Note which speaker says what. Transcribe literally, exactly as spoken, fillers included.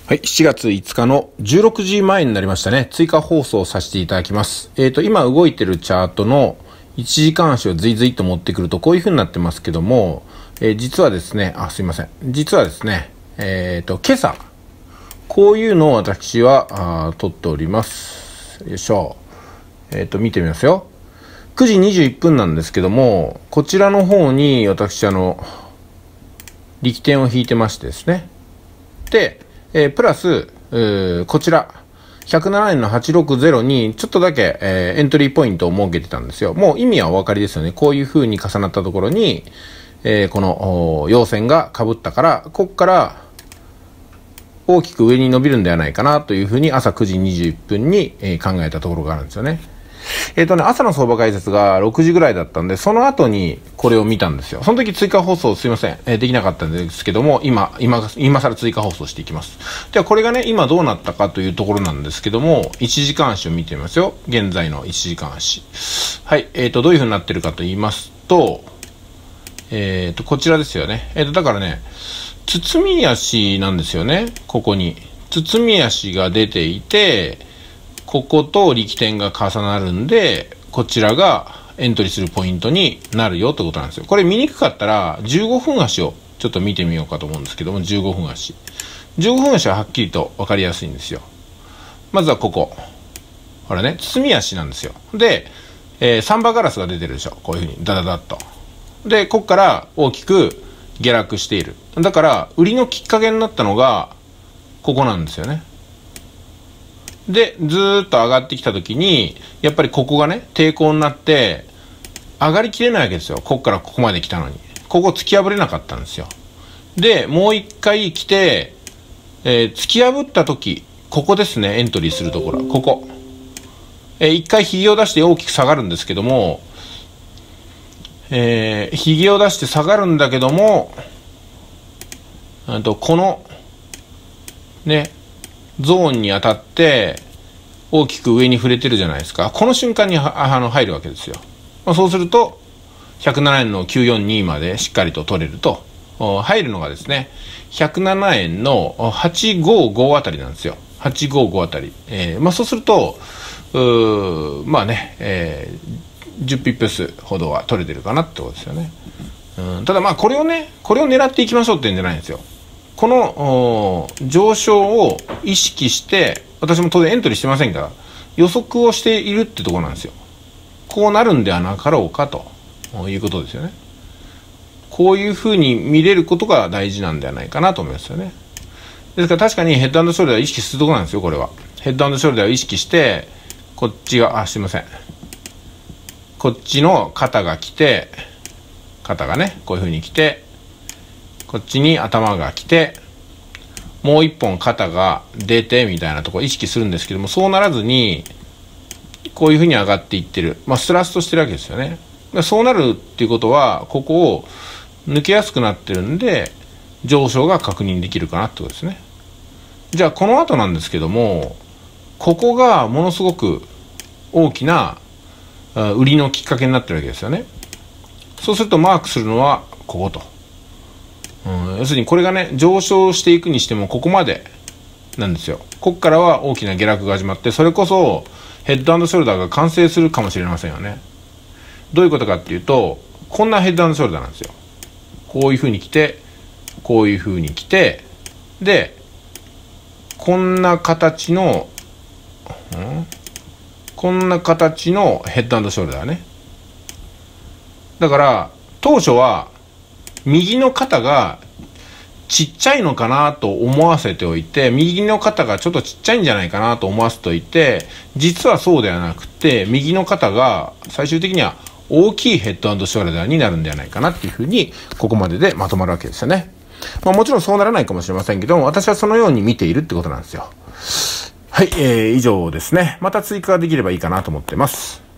Speaker 1: はい、しちがついつかのじゅうろくじまえになりましたね。追加放送させていただきます。えっと、今動いてるチャートのいちじかん足をズイズイと持ってくるとこういう風になってますけども、えー、実はですね、あ、すいません。実はですね、えっと、今朝、こういうのを私は、あ撮っております。よいしょ。えっと、見てみますよ。くじにじゅういっぷんなんですけども、こちらの方に私、あの、力点を引いてましてですね。で、えー、プラス、こちら、ひゃくななえんのはちろくぜろにちょっとだけ、えー、エントリーポイントを設けてたんですよ。もう意味はお分かりですよね。こういう風に重なったところに、えー、この陽線が被ったから、ここから大きく上に伸びるんではないかなという風に朝くじにじゅういっぷんに、えー、考えたところがあるんですよね。えっとね、朝の相場解説がろくじぐらいだったんで、その後にこれを見たんですよ。その時追加放送すいません、えー、できなかったんですけども、今、今、今更追加放送していきます。ではこれがね、今どうなったかというところなんですけども、いちじかん足を見てみますよ。現在のいちじかん足。はい、えっと、どういう風になってるかと言いますと、えっと、こちらですよね。えっと、だからね、包み足なんですよね。ここに。包み足が出ていて、ここと力点が重なるんで、こちらがエントリーするポイントになるよってことなんですよ。これ見にくかったらじゅうごふん足をちょっと見てみようかと思うんですけども、じゅうごふん足。じゅうごふん足ははっきりと分かりやすいんですよ。まずはここ。ほらね、包み足なんですよ。で、えー、サンバガラスが出てるでしょ。こういうふうにダダダッと。で、ここから大きく下落している。だから、売りのきっかけになったのが、ここなんですよね。で、ずーっと上がってきたときに、やっぱりここがね、抵抗になって、上がりきれないわけですよ。ここからここまで来たのに。ここ突き破れなかったんですよ。で、もう一回来て、えー、突き破ったとき、ここですね、エントリーするところ。ここ。えー、一回ひげを出して大きく下がるんですけども、えー、ひげを出して下がるんだけども、あとこの、ね、ゾーンに当たって大きく上に触れてるじゃないですか。この瞬間にあの入るわけですよ。まあ、そうするとひゃくななえんのきゅうひゃくよんじゅうにまでしっかりと取れると。入るのがですね、ひゃくななえんのはちひゃくごじゅうごあたりなんですよ。はちひゃくごじゅうごあたり。えー、まあそうすると、うまあね、えー、じゅうピップスほどは取れてるかなってことですよね。うん、ただまあこれをね、これを狙っていきましょうって言うんじゃないんですよ。この上昇を意識して、私も当然エントリーしてませんが、予測をしているってところなんですよ。こうなるんではなかろうかということですよね。こういうふうに見れることが大事なんではないかなと思いますよね。ですから確かにヘッド&ショルダーを意識するところなんですよ、これは。ヘッド&ショルダーを意識して、こっちが、あ、すいません。こっちの肩が来て、肩がね、こういうふうに来て、こっちに頭が来て、もう一本肩が出てみたいなところを意識するんですけども、そうならずに、こういうふうに上がっていってる。まあ、スラストしてるわけですよね。そうなるっていうことは、ここを抜けやすくなってるんで、上昇が確認できるかなってことですね。じゃあ、この後なんですけども、ここがものすごく大きな売りのきっかけになってるわけですよね。そうするとマークするのはここと。うん、要するにこれがね、上昇していくにしてもここまでなんですよ。ここからは大きな下落が始まって、それこそヘッド&ショルダーが完成するかもしれませんよね。どういうことかっていうと、こんなヘッド&ショルダーなんですよ。こういう風に来て、こういう風に来て、で、こんな形の、うん、こんな形のヘッド&ショルダーね。だから当初は右の肩がちっちゃいのかなと思わせておいて、右の肩がちょっとちっちゃいんじゃないかなと思わせておいて、実はそうではなくて、右の肩が最終的には大きいヘッド&ショルダーになるんではないかなっていうふうに、ここまででまとまるわけですよね。まあもちろんそうならないかもしれませんけども、私はそのように見ているってことなんですよ。はい、えー、以上ですね。また追加ができればいいかなと思ってます。